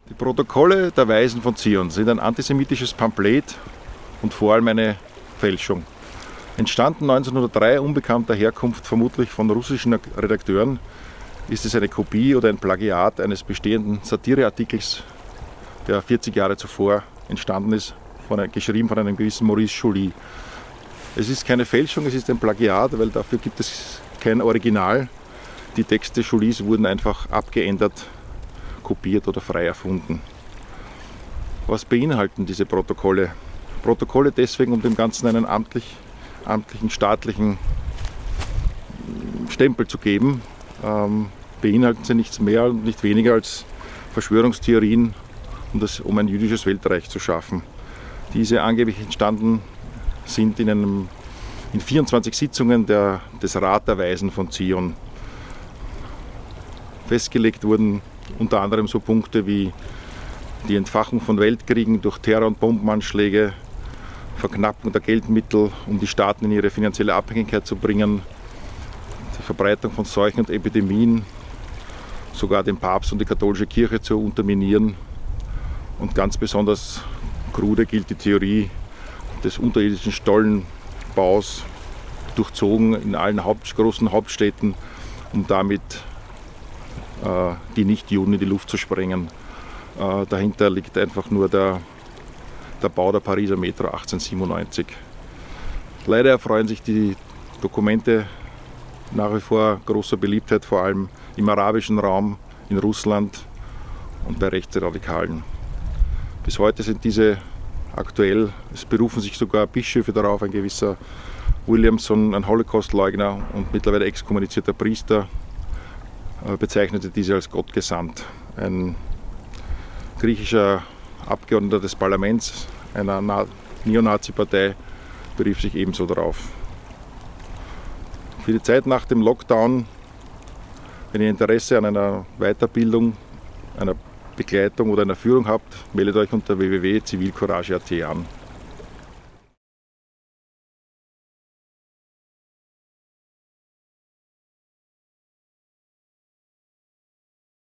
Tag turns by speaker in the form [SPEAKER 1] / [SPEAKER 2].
[SPEAKER 1] Die Protokolle der Weisen von Zion sind ein antisemitisches Pamphlet und vor allem eine Fälschung. Entstanden 1903, unbekannter Herkunft, vermutlich von russischen Redakteuren, ist es eine Kopie oder ein Plagiat eines bestehenden Satireartikels, der 40 Jahre zuvor entstanden ist, geschrieben von einem gewissen Maurice Joly. Es ist keine Fälschung, es ist ein Plagiat, weil dafür gibt es kein Original. Die Texte Jolys wurden einfach abgeändert, kopiert oder frei erfunden. Was beinhalten diese Protokolle? Protokolle deswegen, um dem Ganzen einen amtlichen, staatlichen Stempel zu geben, beinhalten sie nichts mehr und nicht weniger als Verschwörungstheorien, um ein jüdisches Weltreich zu schaffen. Diese angeblich entstanden sind in 24 Sitzungen des Rat der Weisen von Zion. Festgelegt wurden unter anderem so Punkte wie die Entfachung von Weltkriegen durch Terror- und Bombenanschläge, Verknappung der Geldmittel, um die Staaten in ihre finanzielle Abhängigkeit zu bringen, die Verbreitung von Seuchen und Epidemien, sogar den Papst und die katholische Kirche zu unterminieren. Und ganz besonders krude gilt die Theorie des unterirdischen Stollenbaus, durchzogen in allen großen Hauptstädten, um damit die Nicht-Juden in die Luft zu sprengen. Dahinter liegt einfach nur der Bau der Pariser Metro 1897. Leider erfreuen sich die Dokumente nach wie vor großer Beliebtheit, vor allem im arabischen Raum, in Russland und bei Rechtsradikalen. Bis heute sind diese aktuell, es berufen sich sogar Bischöfe darauf, ein gewisser Williamson, ein Holocaust-Leugner und mittlerweile exkommunizierter Priester, bezeichnete diese als Gott gesandt. Ein griechischer Abgeordneter des Parlaments einer Neonazi-Partei berief sich ebenso darauf. Für die Zeit nach dem Lockdown, wenn ihr Interesse an einer Weiterbildung, einer Begleitung oder einer Führung habt, meldet euch unter www.zivilcourage.at an.